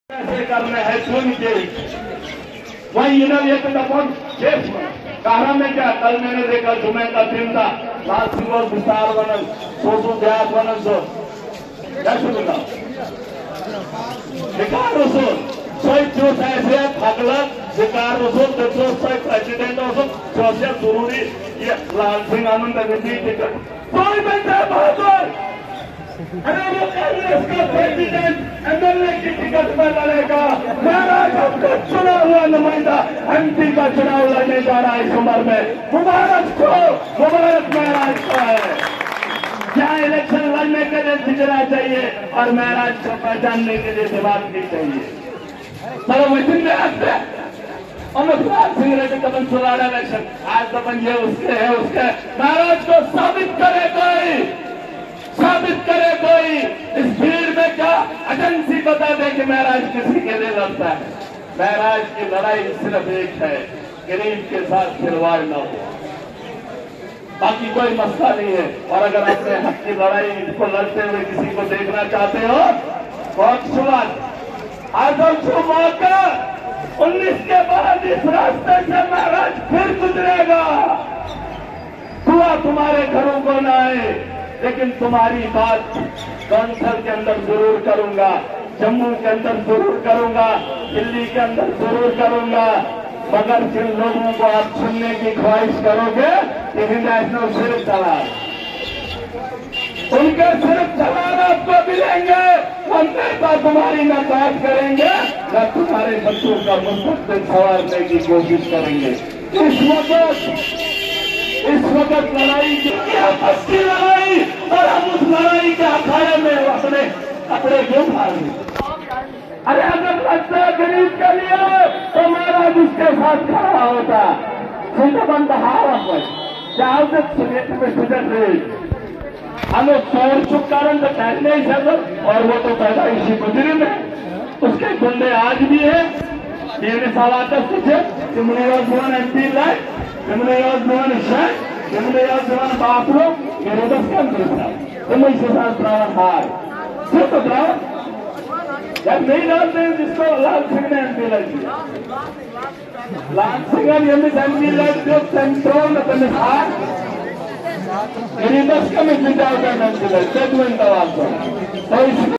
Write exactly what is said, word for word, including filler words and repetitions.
कैसे करना है सुन के वही इधर एक दफन शेष कहा में क्या कल मैंने देखा जुमे का दिन था लाल सिंह विस्तार बनन सोसो ब्यास बनन सो क्या सुनना शिकार रसोल सोई जो ऐसे फगला शिकार रसोल तो जो सोई प्रेसिडेंट रसोल जो से जरूरी ये लाल सिंह आनंद विधि टिकट कोई बंदा बहादुर अरे वो कांग्रेस का प्रेसिडेंट एमएलए की टिकट पर लड़ेगा। महाराज आपका चुना हुआ नुमाइंदा एमपी का चुनाव लड़ने जा रहा है इस उम्र में। मुबारक को मुबारक महाराज को है। क्या इलेक्शन लड़ने के लिए दिखना चाहिए और महाराज को पहचानने के लिए दिमाग भी चाहिए। चलो वैसे में आते अमरपाल सिंह रेड्डी का चुनाव इलेक्शन आज तो ये उसके है उसके महाराज को साबित करे कोई साबित करे कोई इस भीड़ में क्या एजेंसी बता दे कि महाराज किसी के लिए लड़ता है। महाराज की लड़ाई सिर्फ एक है गरीब के साथ खिलवाड़ न हो बाकी कोई मसला नहीं है। और अगर अपने हक की लड़ाई इसको लड़ते हुए किसी को देखना चाहते हो बहुत शुरुआत आज जो मौका उन्नीस के बाद इस रास्ते से महाराज फिर गुजरेगा। दुआ तुम्हारे घरों को न आए लेकिन तुम्हारी बात काउंसिल के अंदर जरूर करूंगा, जम्मू के अंदर जरूर करूंगा, दिल्ली के अंदर जरूर करूंगा। मगर जिन लोगों को आप सुनने की ख्वाहिश करोगे कि नेशनल सिर्फ दलाल उनके सिर्फ दलाल आपको मिलेंगे। हम नेता तुम्हारी न बात करेंगे न तुम्हारे बच्चों का मुस्तकबिल संवारने की कोशिश करेंगे। इस वक्त इस वक्त लड़ाई की आपसी लड़ाई और हम उस लड़ाई के अखाड़े में अपने कपड़े क्यों फाड़े। अरे अगर लगता है गरीब के लिए तो महाराज उसके साथ खड़ा होता सुंदरबन बहाव हमें चोर चुप कारण तो कहने ही सकते और वो तो पैदा इसी गुजरी में उसके गुंडे आज भी है। तीन साल आकर तुझे तिमन एम पी लाए तिमन शाह तिमन बापू मेरे दस कम तुम इसके साथ त्रावण हार सिर्फ त्रावण जब नहीं डालते जिसको लाल सिंह ने एम पी लगी लाल सिंह एम पी लग जो कंट्रोल हार मेरी दस कम विचार करना चाहिए